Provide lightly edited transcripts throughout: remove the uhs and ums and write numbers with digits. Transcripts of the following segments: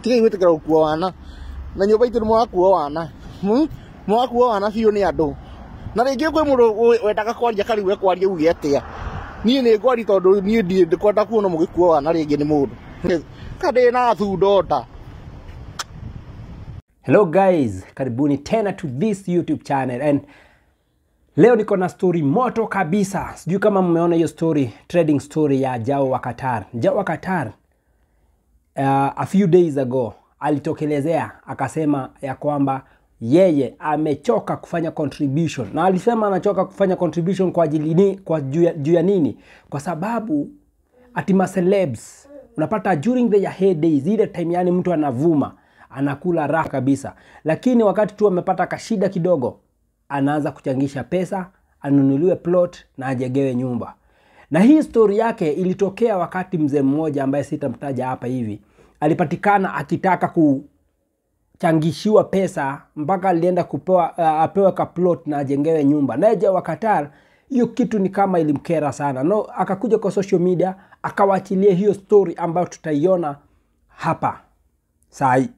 tigai gwitikira gukua wana na nyumba itu mwakua wana mwakua wana biu ni andu na ringi kwi mundu wendaga kwaria kariwe kwaria uge atia nie ni ngwari tondu nie ndikwenda kuona mugikua wana ringi ni mundu kade na thundo. Hello guys, karibuni tena to this YouTube channel and leo niko na story moto kabisa. Sijui kama mmeona hiyo story, trading story ya Jao wa Qatar. Jao wa Qatar a few days ago alitokelezea akasema ya kwamba yeye amechoka kufanya contribution. Na alisema anachoka kufanya contribution kwa ajili ni kwa juu ya nini? Kwa sababu atima celebs unapata during the heydays, ile time yani mtu anavuma, anakula raha kabisa. Lakini wakati tu amepata kashida kidogo, anaanza kuchangisha pesa, anunuliwe plot na ajengewe nyumba. Na hii story yake ilitokea wakati mzee mmoja ambaye sitamtaja hapa hivi alipatikana akitaka kuchangishiwa pesa mpaka alienda kupewa apewe ka plot na ajengewe nyumba. Na Jao wa Qatar hiyo kitu ni kama ilimkera sana. No, akakuja kwa social media akawachilia hiyo story ambayo tutaiona hapa sai.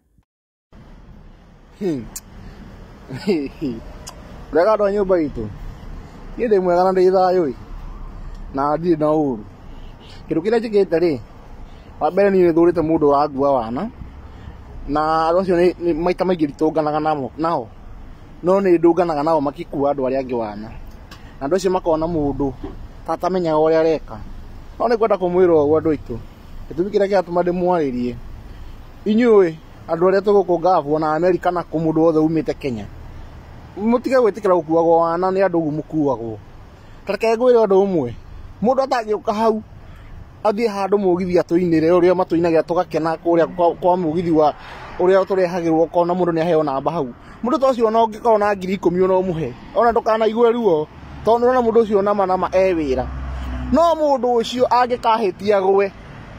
Rega ndo nyumba itu ide mwega na ndithayo na ndi na uru kindu kira jigite ri wa mbere ni thurite mundu uragua wana na rocio ni maita maingi ritunganaga nao no ni ndunganaga nao makikua andu aria angi wana na andu acio makona mundu tatamenyaga uria areka no ni kwenda kumwira uguo andu aitu gitumi kiria giatuma ndimwaririe inyui andu aria tugukungabu na America na kumundu wothe umite Kenya mutige gwitikira gukuagwo wana ni andu mukuagwo tareke ngwire andu umwe mundu atagiuka hau athie handu mugithi atuinire uria matuinagira tugakena kuria kwa mugithi wa uria turehagirwo kona mundu ni aheo namba hau mundu tocio ona ungikorwo na 10,000 ona umuhe ona ndukana igwe ruo tondu ona mundu ucio nama ewira no mundu ucio angikahitia gwe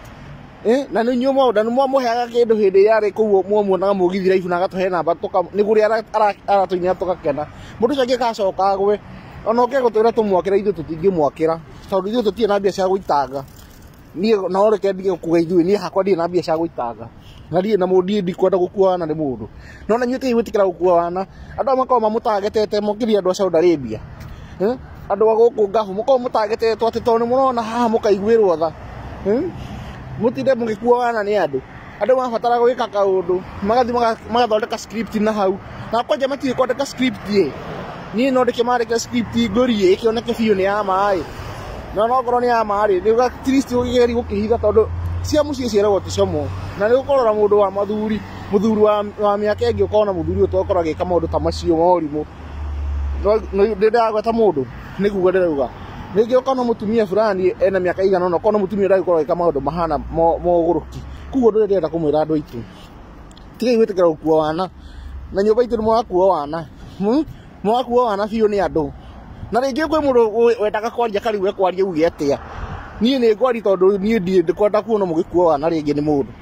na ni nyumo nda ni mwamuheaga kindu hindi yari kuo mwamuonaga mugithi raifu na agatuhe namba ni guria aratuinia tugakena mundu ucio angikacoka gwe ona ukegutwira tumwakira ithu tutingimwakira tondu ithu tutie na mbia cia guitanga nie na oreke ndige kuga ithu nie hakwa ndie na mbia cia guitanga na ndie na mundi ndikwenda gukua wana ni mundu no na nyuke igwitikira gukua wana andu makao mamutagetete mukiri andu a Saudi Arabia andu aguku ngafu mukao mutagetete ati tondu murona haha mukaiguirwo tha mutinde mugikua wana ni andu mabatara gwika kaundu magathi magathondeka script na hau na kwanja matire kwandika script nie no ndike marika script ngorie ikioneke biu ni ya mai no ngoro ni ya mai ni ga trist ugigeri gukihitha tondu cia mucie ciaragwo ticomo na ni gukorora mundu wa muthuri wa miaka ingi ukona muthuri utokora gika maundu ta macio morimu no ndagweta mundu ni kuga ndirauga ningi ukona mutumia fulani ena miaka igana no ukona mutumia ndagikora gika maundu mahana moguruki kugo ndirenda kumwira andu aitu tigai gwitikira gukua wana na nyumba itu mwakua wana mwakua wana biu ni andu na ringi kwi mundu wendaga kwaria kariwe kwaria uge atia nie ni ngwari tondu nie ndikwenda kuona mugikua wana ringi ni mundu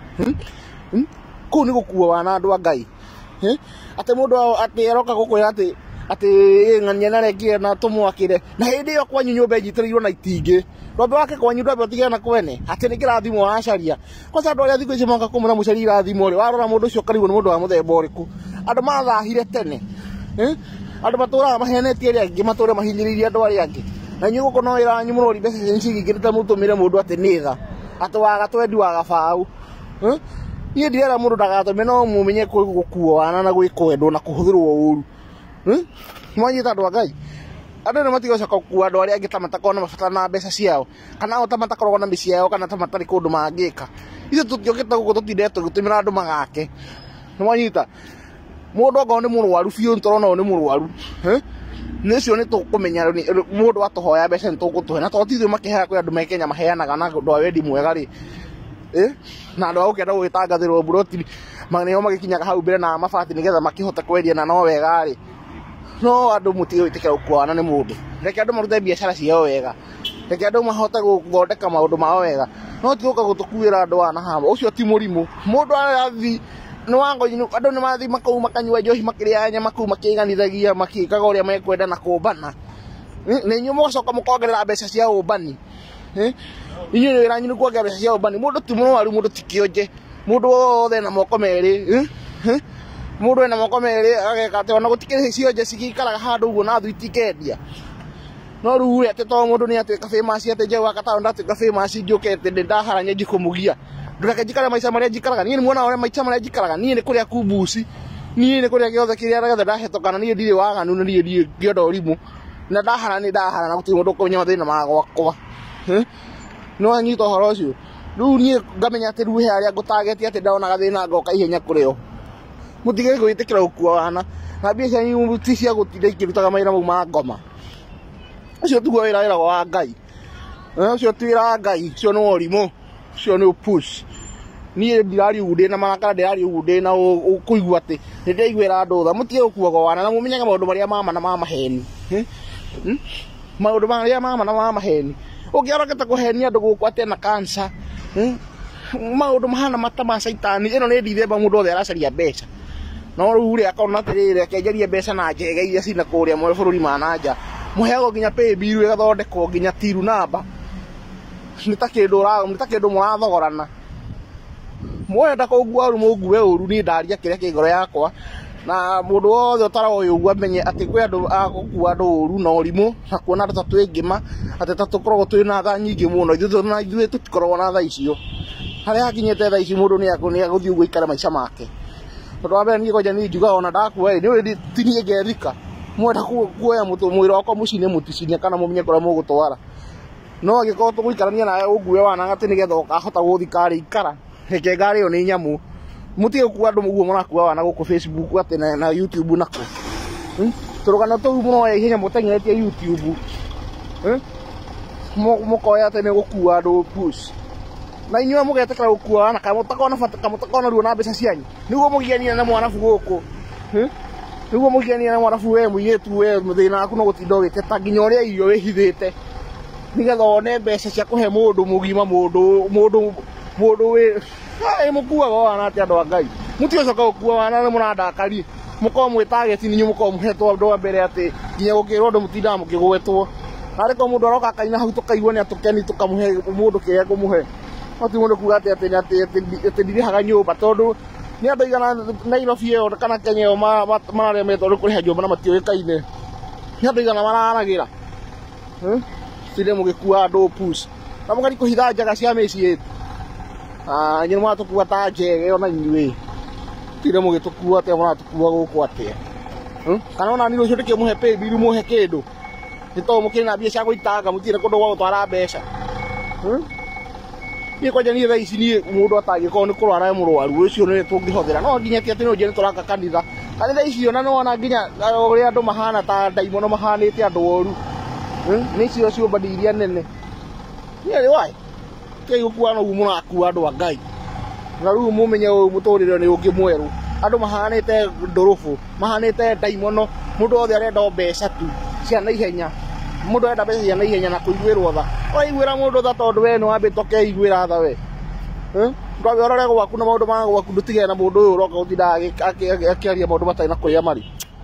ku ni gukua wana andu a Ngai ate mundu ati aroka gukwira ati ng'ania na rengi na tumwakire na hindi yo kwanyu nyumba njitirirwo na itingi rombe wake kwanyu ndambe utige na kwene ati ni kirathimo wacaria kwanza andu aria thiku ici moka kumura mucari irathimo ri warora mundu ucio kariwo ni mundu wa muthemba uriku andu mathahire tene andu maturaga mahenetie ria angi mature mahinyiririe andu aria angi na nyu guko no ira nyu murori mbeca cingigirite mutumire mundu ati nitha ati waga twendi waga bau nie ndiera mundu ndagatume no mumenye gukua wana na gwikwendu na kuhuthirwo uru mwanyita andu a Ngai andu ni matigoca gukua andu aria angi tamatakona mabatara na mbeca ciao kana tamatakorwo na mĩciĩ yao kana tamatari kundu mangika ithu tutiokite guku tutindete gutumira andu magake mwanyita mundu ngo ni murwaru biu ntorona ni murwaru nicio ni tukumenya mundu atuhoya mbeca nitugutuhe na totithio makihera kwi andu me Kenya maheanaga na andu a wendi mwega ri na andu agukenda gwitangathirwo buroti maneo magikinyaga hau mbere na mabati nigetha makihota kwendia na no wega ri no andu mutige gwitikira gukwana ni mundu reke andu marute biacara ciao wega reke andu mahota guthondeka maundu mao wega no tiguka gutukuira andu ana hama ucio ti murimu mundu arathi no wango andu ni mathi makau makanyua njohi makiria nyama makau makiganithagia makikaga uria mekwenda na kumbana ni nyumo gucoka mukongerera mbeca cia umbani inyu ni wira nyu kuongerera mbeca cia umbani mundu ti mwaru mundu ti kionje mundu wothe na moko meri mundu ena moko meri agekate ona gutikire cionje cigikaraga handu uguo na thu itikedia no riu ri ati to mundu ni atuika famous ati Njau wa Gatarũ ndatuika famous ngiuke ati ndaharanya njikumugia ndureke njikare maica maria njikaraga nie ni muona ore maica maria njikaraga nie ni kuria kumbuci nie ni kuria giothe kiria gethe ndahetũkana nie ndiri waganu nie ndiri ngionda ũrimũ na ndahara na gũtirĩ mũndũ ũkũmenya mathĩna ma gwakwa no anyita ũhoro ũcio rĩu niĩ ngamenya atĩ rĩu he arĩa ngũtagetie atĩ ndona gathĩna ngoka ihenya kũrĩ o mũtige gwĩtĩkĩra gũkua wana na mbia cianyu ti cia gũtinda ikĩrutaga mawĩra mau ma ngoma ũcio tiguo wĩra wĩragwo wa Ngai ũcio ti wĩra wa Ngai ũcio nĩ ũrimũ ũcio nĩ push niĩ ndiraria ũguo ndĩna marakara ndĩraria ũguo ndĩna kũigua atĩ nĩndĩraiguĩra andũ tha mũtige gũkuagwo wana na mũmenyaga maũndũ marĩa ma ma maheni maũndũ marĩa ma ma maheni ũngĩarokete kũhenia andũ gũkũ atĩ na cancer maũndũ mahana mata ma caitani ĩno nĩ ndithemba mũndũ othe aracaria mbeca no rĩu rĩ akona atĩrĩrĩ akenjaria mbeca na njega iria cina kũrĩa mabũrũri ma nanja mũheagwo nginya pay bill ĩgathondekwo nginya tiru namba nĩ ta kĩndũ mũrathogorana mwenda kũngua rĩu mũngue ũru niĩ ndaria kĩrĩa kĩ ngoro yakwa na mũndũ wothe ũtaroĩ ũguo amenye atĩ kwĩ andũ agũkua andũ ũru na ũrimũ na kuona andũ ta twĩ ngĩma atĩ ta tũkoragwo twĩ na tha nyingĩ mũno ithuĩ tũtikoragwo na tha icio harĩa hakinyĩte tha ici mũndũ nĩ agũthiĩ ũguo aikare maica make tondũ wa mbere niĩ kwanja niĩ njugaga ona ndakua nĩ ũrĩ ti niĩ ngethika mwenda kuoya mwĩrĩ wakwa mũcine mũticinie kana mũmenye kũrĩa mũgũtwara no angĩkorwo tũgũikarania nawe ũngue wana atĩ nĩgetha ũkahota gũthika ikara reke ngari ĩyo nĩ nyamũ mutige gũkua andũ ũguo mũrakua wana gũkũ Facebook atĩ na YouTube nako tũrũgano tũu mũnoya ihenya mũteng'eretie YouTube mũkoya atĩ nĩ gũkua andũ push na inyuĩ mũgetĩkĩra gũkua wana kamũtakona ruo na mbeca cianyu nĩguo mũgianie na mwanabu gũkũ nĩguo mũgianie na mwanabu we mũirĩtu we thĩna waku no gũtinda ũgĩteta nginya ũrĩa irio wĩhithĩte nĩgetha one mbeca cia kũhe mũndũ mũgima mũndũ wĩ mũkuaga wana atĩ andũ a Ngai mũtige coka gũkua wana nĩ mũrandakaria mũkorwo mwĩ target ninyu mũkorwo mũhetwo andũ a mbere atĩ nginya gũkĩrwo andũ mũtindaga mũkĩgwetwo narĩ ko mũndũ aroka akaina hau tũkaigua nĩ atũkeni tũkamũhe mũndũ kĩrĩa kũmũhe no ti mũndũ kuga atĩ ndirĩhaga nyũmba tondũ nĩ andũ aigana Nairobi ĩyo kana Kenya ĩyo mararĩa metwo kũrĩha nyũmba na matiũĩkaine nĩ andũ aigana mararagĩra tire mũgĩkua andũ push na mũgari kũhitha njaga cia mĩciĩ nyinĩ mũratũkua ta njege ona inyuĩ tire mũgĩtũkua atĩa mũratũkua gũkũ atĩa kana ona niĩ rũciũ ndĩkĩmũhe pay bill mũhe kĩndũ nĩ tondũ mũkĩrĩ na mbia cia gũitanga mũtirĩ kũndũ gwa gũtwara mbeca niĩ kwanja niĩ thaa ici niĩ mũndũ atangĩkorwo nĩ kũrwara mũrwaru ũcio nĩ tũngĩhũthĩra no nginya ti atĩ nĩ ũnjĩre nĩtũraka kanitha icio na nĩwona nginya ũrĩa andũ mahana ta ndaimono mahanĩte andũ oru nĩ icio ciũmba iria nene niĩ rĩ waĩ kei gũkua no mũrakua andũ a Ngai na rĩu mũmenye ũyũ mũtũrĩre nĩ ũngĩ mwerũ andũ mahanĩte ndũrũbũ mahanĩte ndaimono mũndũ wothe arenda mbeca tu cia naihenya mũndũ arenda mbeca cia naihenya na kũiguĩrwo tha waiguĩra mũndũ tha tondũ we nĩ wambĩte ũkeiguĩra tha we ndwambe ũrore gwaku na maũndũ ma gwaku ndũtigane na mũndũ ũyũ ũroka gũtindaga akĩaria maũndũ matarĩ na kũrĩa marĩ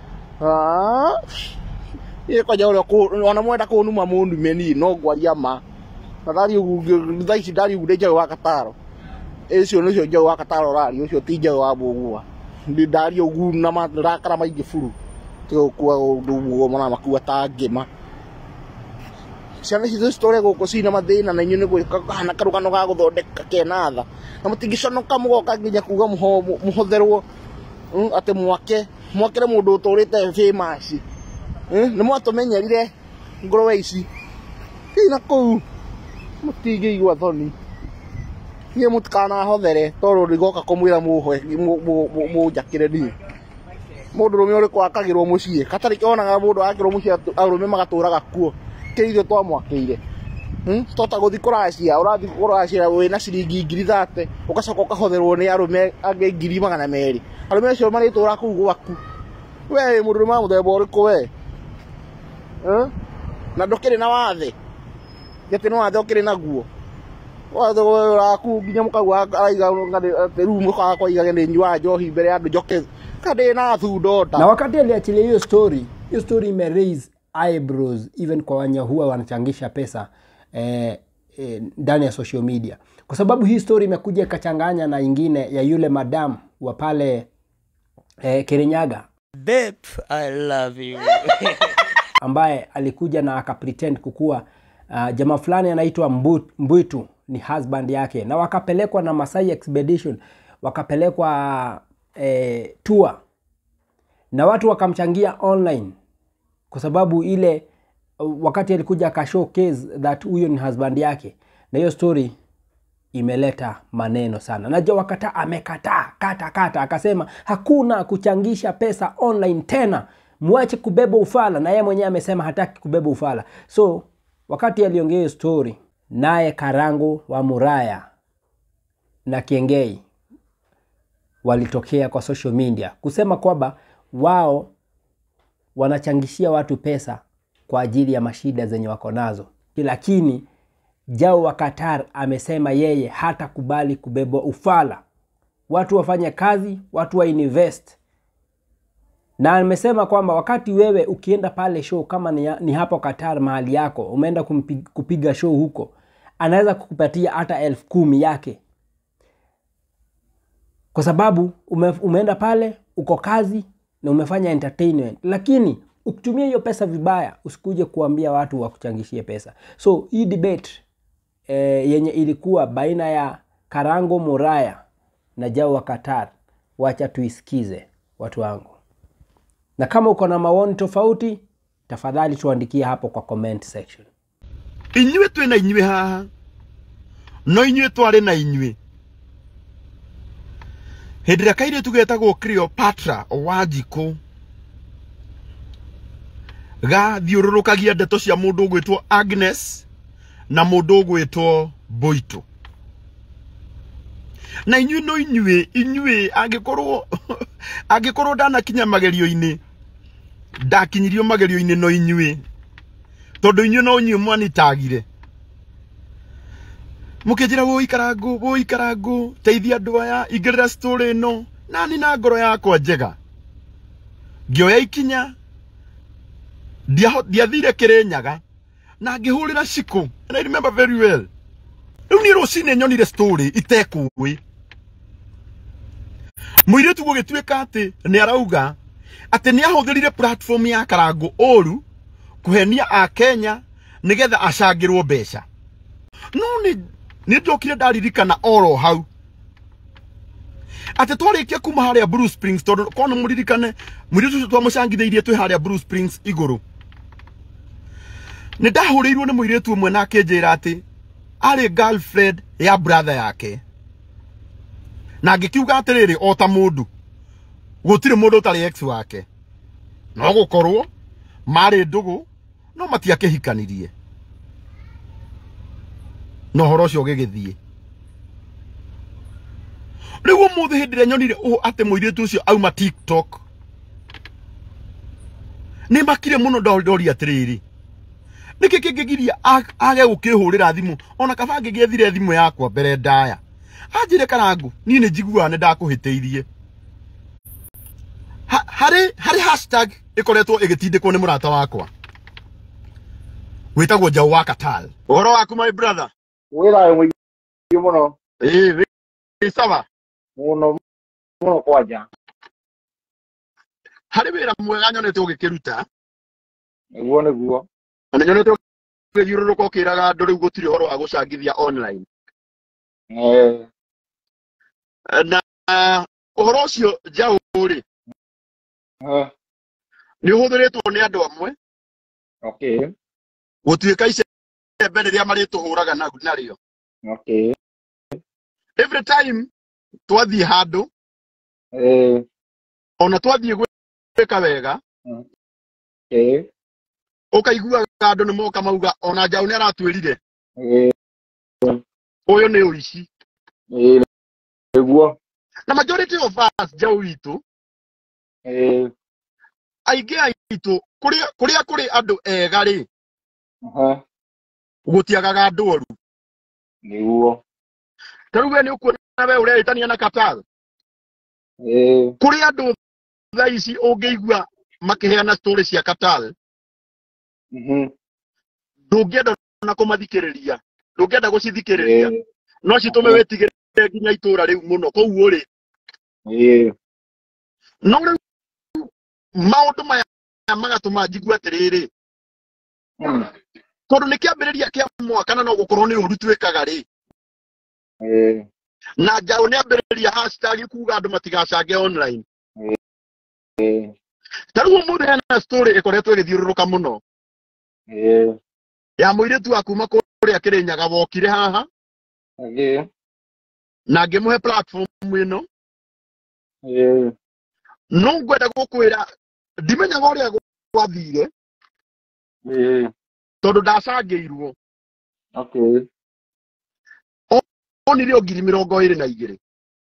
niĩ kwanja ũrĩa ona mwenda kũnuma mũnume niĩ no ngwaria ma na ndari ũguo thaa ici ndari ũguo ndĩ Njau wa Gatarũ ũcio nĩcio Njau wa Gatarũ ũraria ũcio ti Njau wa Mbũgua ndari ũguo na marakara maingĩ buru tiga gũkua ũndũ ũguo mũramakua ta ngĩma ciana ici tũtũre gũkũ cina mathĩna na inyuĩ nĩ gwĩka karũgano ga gũthondeka kena tha na mũtingĩconoka mũgoka nginya kuga mũhũthĩrwo atĩ mwakĩre mũndũ ũtũrĩte famous nĩ mwatũmenyerire ngũrwe ici na kũu mũtingĩigua thoni niĩ mũtikanahothere tondũ ndigoka kũmwĩra mũnjakĩre niĩ mũndũ rũme ũrĩkũ akagĩrwo mũciĩ katarĩ kĩonaga mũndũ akĩrwo mũciĩ arũme magatũraga kuo kĩithio twamwakĩire tota gũthi kũracia ũrathi kũracia wĩna ciringi 30 ũgacoka ũkahotherwo nĩ arũme angĩ 200 arũme acio marĩtũra kũu gwaku we mũndũ ma mũthemba ũrĩkũ we na ndũkĩrĩ na wathe gĩtĩ nĩ wathe ũkĩrĩ naguo wathe waku nginya mũkaigua araiga rĩu mũkaga kwaigage nĩ nyua njohi mbere ya andũ njoke kadĩ na thundo na wakati aliachilia hiyo story ime raise eyebrows even kwa wenye huwa wanachangisha pesa ndani ya social media. kwa sababu hii story imekuja ikachanganya na ingine ya yule madam wa pale Kirinyaga. Babe, I love you. Ambaye alikuja na akapretend kukua jamaa fulani anaitwa Mbwitu ni husband yake, na wakapelekwa na Masai Expedition, wakapelekwa tour na watu wakamchangia online, kwa sababu ile wakati alikuja aka showcase that huyo ni husband yake, na hiyo story imeleta maneno sana. Na Joe Wakatar amekataa kata akasema hakuna kuchangisha pesa online tena, muache kubeba ufala, na yeye mwenyewe amesema hataki kubeba ufala. So wakati aliongea hiyo story, naye Karangu wa Muraya na Kiengei walitokea kwa social media kusema kwamba wao wanachangishia watu pesa kwa ajili ya mashida zenye wako nazo, lakini Joe Wakatar amesema yeye hata kubali kubebwa ufala. Watu wafanye kazi, watu wa invest. Na amesema kwamba wakati wewe ukienda pale show kama ni hapo Qatar mahali yako, umeenda kupiga show huko, anaweza kukupatia hata 10,000 yake. Kwa sababu umeenda pale, uko kazi na umefanya entertainment. Lakini ukitumia hiyo pesa vibaya, usikuje kuambia watu wakuchangishie pesa. So hii debate yenye ilikuwa baina ya Karangu Muraya na Joe Wakatar, wacha tuisikize watu wangu. Na kama uko na maoni tofauti, tafadhali tuandikie hapo kwa comment section. Inywe twina inywe haha, no inywe tware na inywe. Hindira kaire tugetagwo Cleopatra Wanjiku ga thiururukagia ndeto cia mundu gwitwo Agnes na mundu gwitwo Boito. Na inywe no inywe angikorwo ndanakinya magerio-ini, ndakinyirio magerio-ini no inywe, tondu inywe no inywe mwanitagire mukinjira wo ikarangu teithia andu aya ingirira story no nani na ngoro yakwa njega ngioya ikinya ndiathire Kirinyaga na ngihurira Shiku, and I remember very well. Riu ni rucine nyonire story itekui muiretu gugituika ati ni arauga ati ni ahuthirire platform ya Karangu oru kuhenia a Kenya nigetha acangirwo mbeca. No ni ndokire ndaririkana oro hau ati twarikia kuma haria Blue Springs, tondu kono muririkane muiretu twamucangithirie twi haria Blue Springs iguru. Ni ndahurirwo ni muiretu umwe na akinjira ati ari girlfriend ya brother yake, na ngikiuga atiriri ota mundu gutire mundu utari ex wake, no gukorwo mari ndugu no matiakihikanirie. No horo cio gigithie riu muthi hindire nyonire ati muiretu ucio auma TikTok ni makire muno ndori atiriri niki kingigiria age gukihurira thimu ona kaba ngigethire thimu yakwa mbere ndaya anjire Karangu ni njiguaga ni ndakuhiteirie hari hashtag ikoretwo igitindikwo ni murata wakwa witagwo Joe Wakatar. Uhoro waku my brother? Wira mwingi muno. Sawa Muno kwanja. Hari wira mwega nyonete ugikiruta. Niguo niguo. Na nyonete ugiruruka ukiraga andu riu gutiri horo wa gucangithia online. Na uhoro ucio Joe ri ni uhuthiritwo ni andu amwe. Okay. Gutuika icembe riria marituhuraga nario. Okay. Every time twathie handu ona twathie gwika wega ukaigua andu ni moka mauga ona Joe ni aratwirire uyu ni uici. Niguo. Na majority of us Joe witu aige aitu kuria kuri andu ega ri gutiagaga andu oru. Niguo. Taru we ni ukuona we ureitania na Qatar kuri andu thaici ungeigua makiheana story cia Qatar ndungienda na kumathikiriria, ndungienda gucithikiriria no citume witigire nginya itura riu muno koguo ri no riu maundu maya magatuma njigua atiriri tondu ni kiambiriria kia mwaka na no gukorwo ni uru twikaga ri na njaũ ni ambiriria hashtag kuga andu matigacange online taruo mundu hena story ikoretwo igithiururuka muno ya muiritu wa kuma kuria Kirinyaga wokire haha na ngimuhe platform ino no ngwenda gukwira ndimenyaga uria gwathire tondu ndacangiirwo onire o 22,000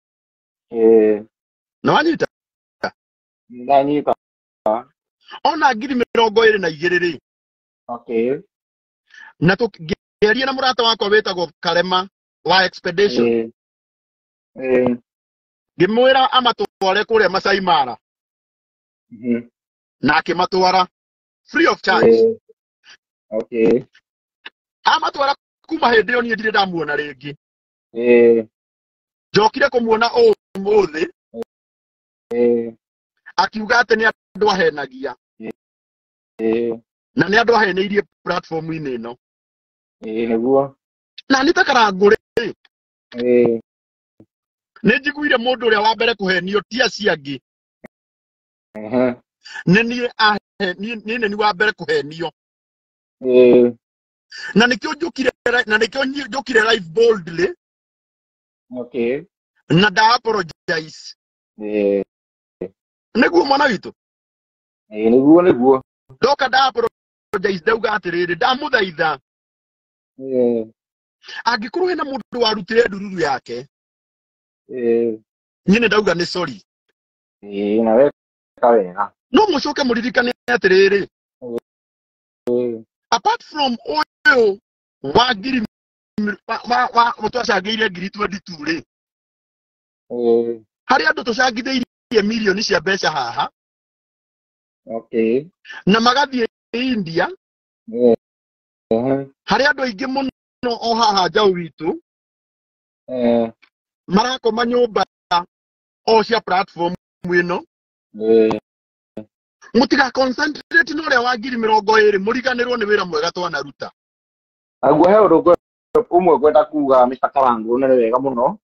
na wanyita ndanyita ona 22,000 ri na tukiaria na murata wakwa wetagwo Karema wa Expedition ngimwira amatware kuria Masai Mara na akimatwara free of charge amatwara kuma hindi yo nie ndire ndamuona ringi njokire kumuona umuthi akiuga ati ni andu ahenagia na ni andu aheneirie platform ine ino niguo na ni takarangure ni njiguire mundu uria wa mbere kuhenio ti aciangi ni wa mbere kuhenio na nikio njukire live boldly na da apologize niguo mwana witu niguo ndoka da apologize ndauga atiriri ndamuthaitha angikorwo hena mundu warutire ndururu yake nyine ndauga ni sorry na weka wega no mucoke muririkane atiriri apart from oyo wa ngiri mutwacangiire 22 ri hari andu tucangitheirie milioni cia mbeca haha na magathie India hari andu aingi muno o haha njau witu marakoma nyumba o cia platform ino mutiga concentrate no ria wa ngiri 20 muriganirwo ni wira mwega twanaruta aguo he undu umwe gwenda kuga Mr. Karangu ni wega muno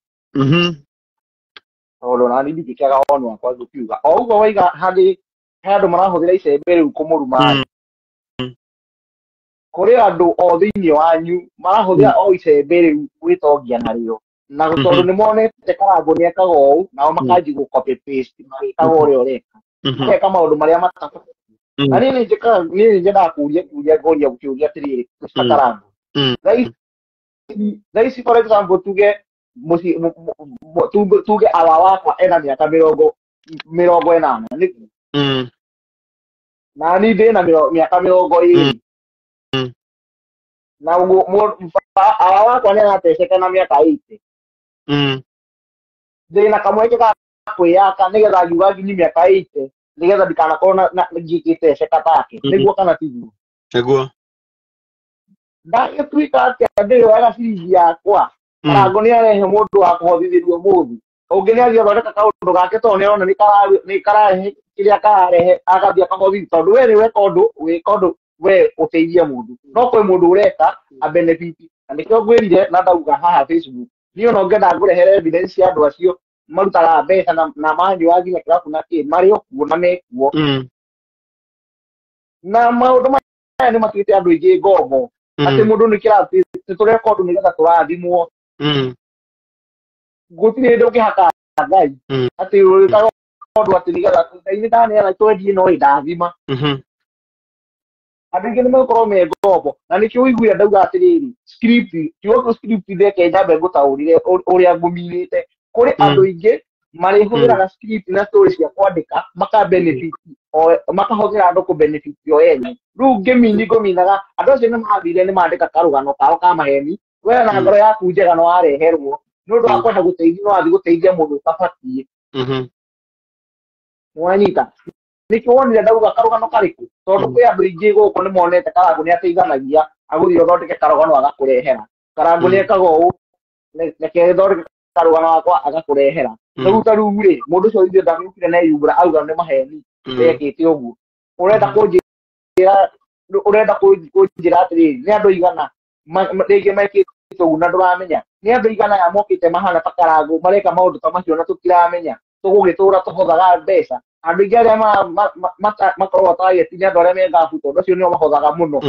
tondu nani ndikiaga onu wakwa gukiuga o uguo waiga handi he andu marahuthira icembe riu kumuruma kuri andu o thiini wanyu marahuthira o icembe riu gwitongia nario na tondu ni monete Karangu ni ekaga ou nao makanji gu copy paste magikaga uria ureka eka maundu maria matatu na nini njenda kuria gukiuria atiriri Mr. Karangu Raisi for example tuge awa wakwa ena miaka 80 niki na ni ndina miaka 20 na awa wakwa ni arateceka na miaka 80 ndina kamweke ga kwiyaka nigetha njuga nginya miaka 80 nigetha ndikanakorwo na ngikiteceka take niguo kana tiguo niguo ndagituika atia ndio wega ciringi yakwa Karangu ni arehe mundu wa kuhothithirio muthi ungi ni athio thondeka kaundu gake to niona ni karahe kiria kararehe agathia kahothi tondu we niwe kondu we uteithia mundu no kwi mundu ureka a benefit na nikio gwirire na ndauga haha Facebook niyo no ngenda ngurehere evidence ya andu acio marutaga mbeca na manyu waginya kirabu na ki mari okuo na mekuo na maundu maya ni matwite andu ingi ngombo ati mundu ni kirabu turekodu nigetha turathimwo gutire ndo kihaka ngai ati urikaga kondu ati nigetha ngai ni ndane na twendie no ndathima abingi ni mekoro me ngombo na nikio wiguira ndauga atiriri script tiwo script theke njambe ngutaurire uria ngumirite kuri andu ingi mari huthiraga script na stories cia kwandika maka benefit o makahuthira andu ku benefit yo yenye riu ngimini ngominaga andu acio ni mathire ni mandika karugano kao ka maheni we na ngoro yaku njega no areherwo nundu wa kwenda guteithia no athi guteithia mundu tabatie mwanyita nikio wonire ndauga karugano kariku tondu kwi andu ingi guku ni monete Karangu ni ateithanagia aguthire thondeke karugano agakurehera Karangu ni ekaga uu reke thondeke karũgano gakwa agakũrehera rĩu ta rĩu rĩ mũndũ ũcio ithuĩ ndamĩũkire na yumbũra auga nĩ maheni ekĩte ũguo ũrenda kũnjĩra atĩrĩrĩ nĩ andũ igana rĩngĩ mekĩte ũguo na ndũramenya nĩ andũ igana aya mokĩte mahana ta Karangũ mareka maũndũ ta macio na tũtiramenya tũgũgĩtũra tũhothaga mbeca andũ aingĩ arĩa makoragwo target nĩ andũ arĩa me ngabu tondũ acio nĩo mahothaga mũno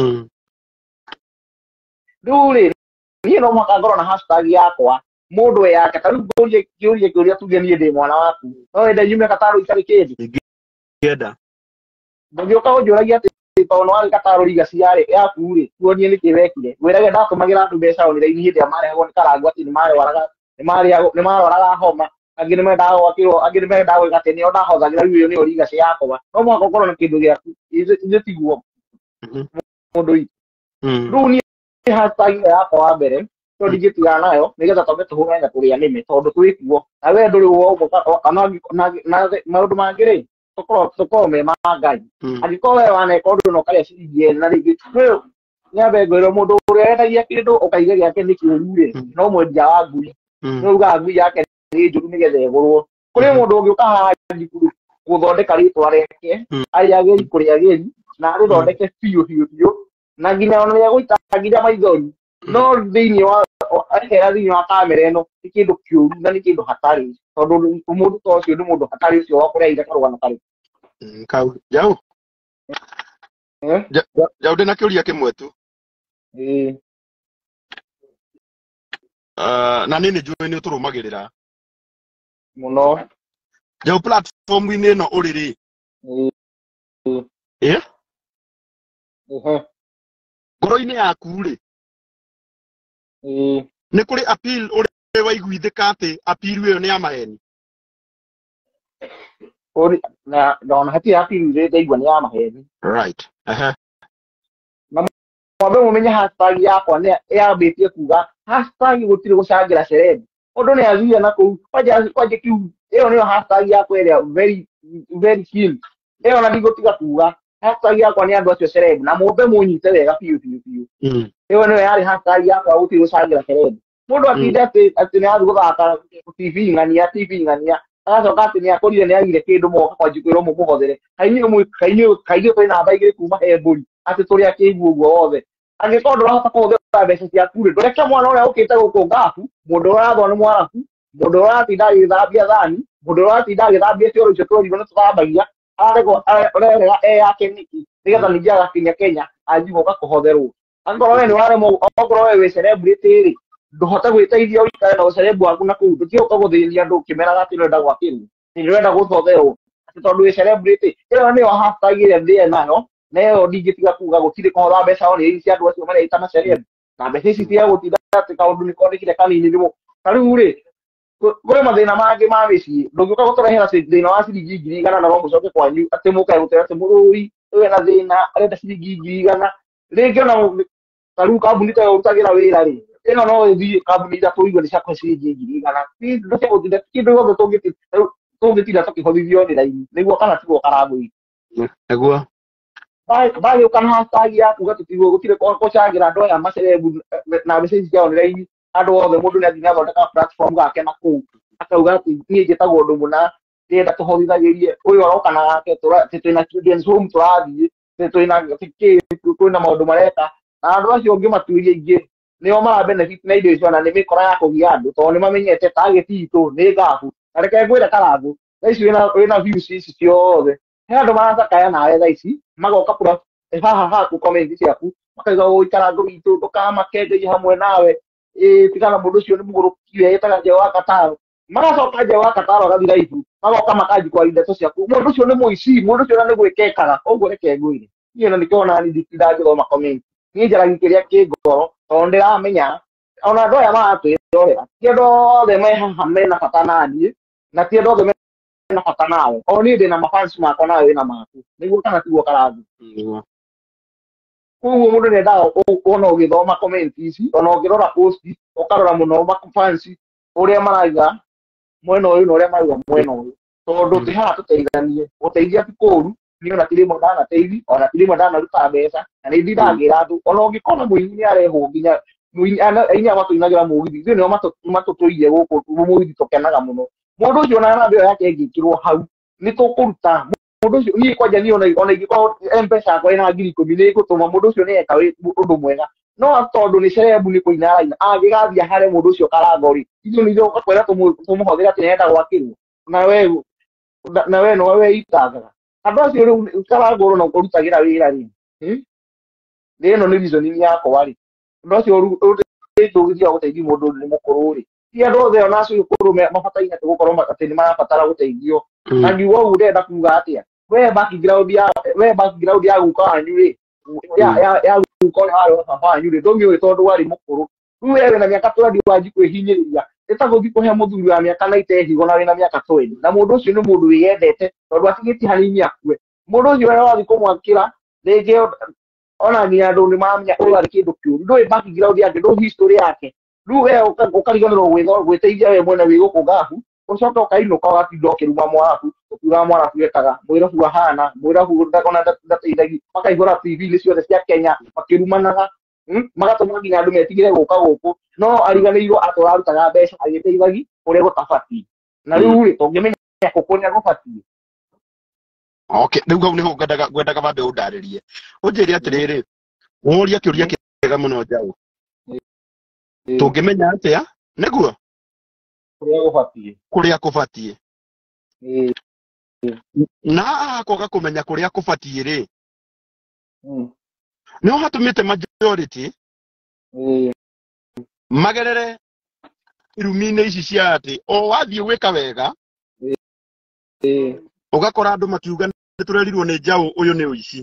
rĩu rĩ niĩ no mũhaka ngorwo na hashtag yakwa mũndũ yake ta rĩu kĩũria tuge niĩ ndĩ mwana waku no wende nyume Gatarũ itarĩ kĩndũ ngĩenda ndũngĩũka ũnjũragia atĩ tondũ nĩ warĩ Gatarũ legacy yaku rĩ tuonie nĩkĩ wekire wĩrage ndatũmagĩra andũ mbeca online hĩndĩ ĩrĩa marehagwo nĩ Karangũ atĩ nĩ marwaraga homa angĩ nĩ mendaga gwakĩrwo angĩ nĩ mendaga gwĩka atĩ nĩo ndahothagĩra rĩu ĩyo nĩyo legacy yakwa no mũhaka ũkorwo na kĩndũ gĩaku ithuĩ tiguo mũndũ witũ rĩu niĩ hashtag yakwa wa mbere tondũ ndingĩtigana nayo nĩgetha tũmbe tũhũrane na tũrĩa nĩme tondũ twĩkuo na we ndũrĩ woguo na maũndũ mangĩ rĩ tũkorwo me ma Ngai angĩkorwo we waneka ũndũ na ũkarĩa ciringi ĩrĩ na rĩngĩ nyambe ngwĩrwo mũndũ ũrĩa endagia kĩndũ ũkaiga gĩake nĩ kĩũru rĩ no mwendia wa ngui nĩ ugaga ngui yake nĩ njũru nĩgetha ĩgũrwo kũrĩ mũndũ ũngĩũka haha gũthondeka rĩtwa rĩake arĩ ageri kũrĩ ageri na arĩthondeke biũ na nginya ona nĩegũita nginya maithori no thĩinĩ wa thĩinĩ wa kamera ĩno nĩ kĩndũ kĩũru na nĩ kĩndũ hatarĩ tondũ mũndũ ta ũcio nĩ mũndũ hatarĩ ũcio wa kũreheire karũgano karĩ kau Njaũ Njaũ ndĩna kĩũria kĩmwe tu na nĩ njũĩ nĩ ũtũrũmagĩrĩra mũno Njaũ platform-inĩ ĩno ũrĩ rĩ ngoro-inĩ yaku rĩ nĩ kũrĩ appeal ũrĩ waiguithĩka atĩ appeal ĩyo nĩ ya maheni na ndona hatirĩ appeal ndaigua nĩ ya maheni right na mwambe mũmenye hashtag yakwa nĩ yambĩtie kuga hashtag gũtirĩ gũcangĩra celeb mũndũ nĩ athiire na kũu kwanja kiu ĩyo nĩyo hashtag yakwa ĩrĩa very keen ĩyo na ndigũtiga kuga hashtag yakwa nĩ andũ acio celeb na mũmbe mũnyite wega biũ ĩyo nĩyo yarĩ hashtag yakwa gũtirĩ gũcangĩra celeb mũndũ atinde atĩ nĩ athiĩ gũthaka TV ng'ania agacoka atĩ nĩ akorire nĩ agire kĩndũ moka kwanjia kwĩrwo mũmũhothere kaingĩ twĩ namba igĩrĩ kuma he mbũri atĩ tũrĩa kĩiguo ũguo wothe angĩkorwo ndũrahota kũhũthĩra mbeca ciaku rĩ ndũreke mwana ũrĩa ũkĩte gũkũ ngabu mũndũ ũrĩa ũrathwo nĩ mwarabu mũndũ ũrĩa ũratinda agĩthambia thani mũndũ ũrĩa ũratinda agĩthambia cioro icio tũrirwo nĩ tũthambagia arerega yake nĩkĩ nĩgetha ningĩ agakinya Kenya anjie gũka kũhotherwo angĩkorwo we nĩ waremwo okorwo we wĩ celebrity rĩ ndũhote gwĩteithia ũikare na ũcerebu waku na kũu ndũtiũka gũthĩnia andũ ũkĩmeraga atĩ ũrenda gwakĩrwo nĩũrenda gũthotherwo atĩ tondũ wĩ celebrity ĩyo nĩyo hashtag ĩrĩa ndĩe nayo na ĩyo ndingĩtiga kuga gũtirĩ kũhotha mbeca o nĩ cia andũ acio mareita macerebu na mbeca ici cia gũtinda atĩ kaũndũ nĩ kondĩkire kanini nĩmo ta rĩu rĩ kũrĩ mathĩna mangĩ ma mĩciĩ ndũngĩũka gũtũrehera thĩna wa ciringi 100 na no mũcoke kwanyu atĩ mũkae gũtera atĩ mũrũi ũyũ na thĩna arenda ciringi 100 rĩngĩ ona ta rĩu kambuni ta ĩyo ũrutagĩra wĩra rĩ ĩno no ĩthiĩ kambuni iria tũigua nĩ ciakũhe ciringi 100 ndũcegũtinda kĩndũ gĩothe tũngĩtinda tũkĩhũthithio nĩ raini nĩguo kana tiguo Karangũ nĩguo ndagĩũka na hashtag yaku gatũtigwo gũtirĩ gũcangĩra andũ aya macerebu na mbeca ici ciao nĩ raini andũ othe mũndũ nĩ athiĩ athondeka platform gake na kũu akauga atĩ niĩ njĩtagwo ũndũ mũna ndĩrenda tũhotithagĩrie ũyũ aroka na gake twĩna children's home tũrathiĩ twĩna maũndũ mareka na andũ acio ũngĩmatuĩria ingĩ nĩo mara benefit na indo icio na nĩ mĩkora ya kũgia andũ tondũ nĩ mamenyete target itũ nĩ ngabu na reke ngwĩre Karangũ thaa ici wĩna views ici ciothe he andũ maracakaya nawe thaa ici magoka kũra haha ku comment ciaku makaiga Karangũ witũ ndũkamake Ngai hamwe nawe tigana mũndũ ũcio nĩ mũgũrũki wetagwo Njaũ wa Gatarũ magacoka Njaũ wa Gatarũ agathira ibu magoka makanji kwa ndeto ciaku mũndũ ũcio nĩ mũici mũndũ ũcio nĩ gwĩkekaga ũguo reke ngwĩre niĩ na nĩkĩona nĩ ndingĩthoma comment niĩ njaragia kĩrĩa kĩ ngoro tondũ ndĩramenya ona andũ aya maratwĩrorera ti andũ othe me haha mena bata na niĩ na ti andũ othe mena bata nawe o niĩ ndĩna mafans makwa nawe wĩna maku nĩguo kana tiguo Karangũ koguo mũndũ nĩendaga ona ũgĩthoma comment ici ona ũngĩrora post ũkarora mũno mafans ũrĩa maraiga mwena ũyũ na ũrĩa maraiga mwena ũyũ tondũ tũhaha tũteithanie gũteithia ti kũũru niĩ ona tirĩ mwe ndanateithia ona tirĩ mwe ndanaruta mbeca na nĩ ndĩragĩra andũ ona ũngĩkona mũini nĩ arehwo nginya inya watu inagira mugithi thio no matutuire guku mugithi tukenaga muno mundu ucio na namba yake ngikirwo hau ni tukuruta mundu ucio ni kwanja ni ona ingiko M-Pesa yakwa ina 10,000 ni gutuma mundu ucio ni eka undu mwega no tondu ni cerebu ni kuina raina agigathia hare mundu ucio karagori icio ni thio kwera tumuhothera tinenda gwakirwo na we no we itaga andu acio riu karagoro na kurutagira wira ri no ni reason ni yakwa ri andu acio tugithia guteithia mundu ni mukuru ri ti andu othe ona acio ukuru mabataire gukorwo ati ni marabatara guteithio na ngiuga ugu ndenda kuga atia we background ya guka wanyu ri ya guka haro baba wanyu ri ndongi tondu wari mukuru riu wewe na miaka 20 wanji kwihinyiriria etaguthi kuhe muthuri wa miaka 90 higo na wina miaka 20 na mundu ucio ni mundu wiyendete tondu atigiti hanini akue mundu ucio wewe wathi kumwakira rege ona ni andu ni mamya uri kindu kiuru ndui background yake ndo history yake riu wewe ukariganirwo gwiteithia we mwene wi guku gahu ucoka ukainuka watinda ukiruma mwaku ukiuga mwana kuekaga mwirabu ahana mwirabu ndakona ndateithagi makaigura TV ni ciothe cia Kenya makirumanaga magatuma nginya andu metigire guka guku no ariganirwo atwarutaga mbeca agiteithagi uria gutafati na riu ri tungimenya kukunya gufati okay riu gau niho gwendaga bambe undaririe unjiri atiriri uria kiuria kiega muno njau tungimenya atia niguo kuria kubatie na koga kumenya kuria kubatie ri no hatumite majority magerere irumine ici cia ati o wathie gwika wega ugakora andu makiuga turerirwo ni njau uyu ni uici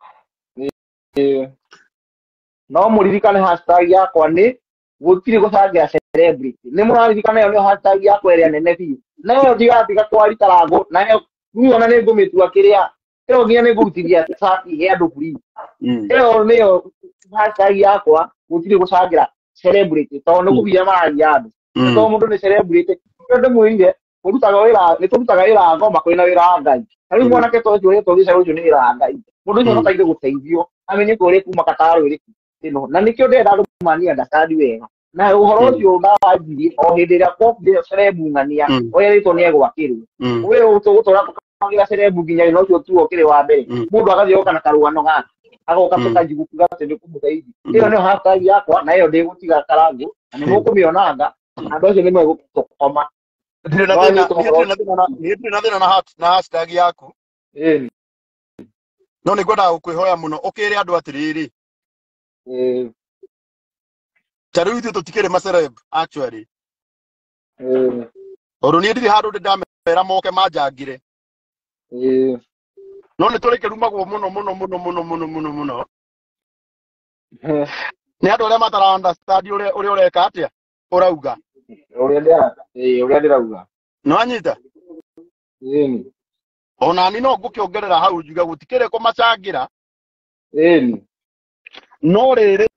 no muririkane hashtag yakwa ni gutire gucangira celebrity ni muraririkana yo ni hashtag yakwa iria nene biu nayo ndigatiga kwari karago nayo ni ona ni ngumitua kiria iyo nginya ni ngurutithia safi he andu free iyo niyo hashtag yakwa gutire gucangira celebrity tondu kubia mari andu to mundu ni celebrity ndu mwire urutaga wira ni turutaga wira ngoma kwina wira ngai ari mwana ke to jore to gisa ucio ni wira ngai mundu ni notaire guteithio amenye kuri kuma kataro iri no na nikio ndenda kumania ndakadi wega na uhoro ucio ndawajiri o hindi ria kopde cerebu ngania oya rito ni egwakirwo we utugutura tukagira cerebu nginya no ucio tu okire wa mbere mundu agathio kana karugano gake agoka tukajigukuga ati ni kumuteithia iyo ni hashtag yakwa na iyo ndigutiga karangu na ni mukumionanga andu acio ni mwegukoma ndire na thina na hashtag yaku no ni gwenda gukwihoya muno ukire andu atiriri tariu ithu tutikire macereb actually oru ni ndiri handu ndamera moke manjangire no ni turi kirumagwo muno ni andu aria matara understand uria ureka atia urauga uria ndirauga no anyita ona ni no ngukiongerera hau njuga gutikire kumacangira no riri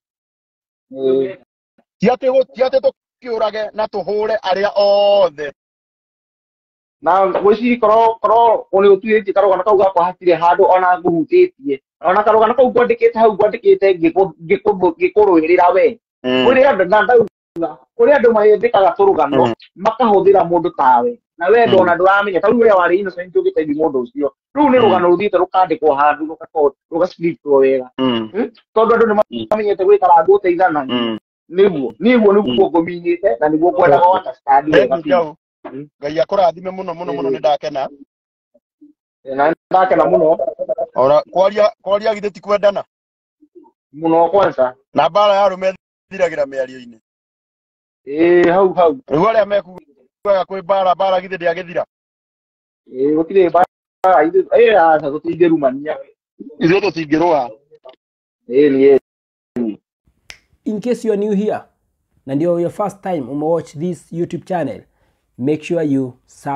tiate tukiurage na tuhure aria othe na gwiciri koro uri utuitie karugana kau gakwa hatire handu ona ngurutitie ona karugana kau gwandikite hau gwandikite ngikuruirira we uri andu na ndauga uri andu mayendikaga turugano makahuthira mundu tawe na we ndona nduramenya ta uria wari innocent ugiteithia mundu ucio riu ni rugano ruthite rukandikwo handu rugascriptwo wega tondu andu ni mamenyete gwikara andu uteithana niguo nguminyite na niguo ngwendaga understand wega ngai akurathime muno ni ndakena na ndakena muno ora kwaria githeti kwendana muno kwanza na bara ya rume thiragira miario-ini hau riu aria mekuga kwi bara githeti agithira gutire bara asa tutingirumania ithuĩ tũtingĩrũa ni In case you are new here and you're your first time watch this YouTube channel, make sure you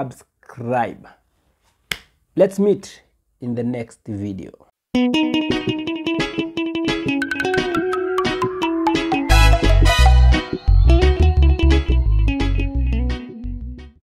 subscribe. Let's meet in the next video.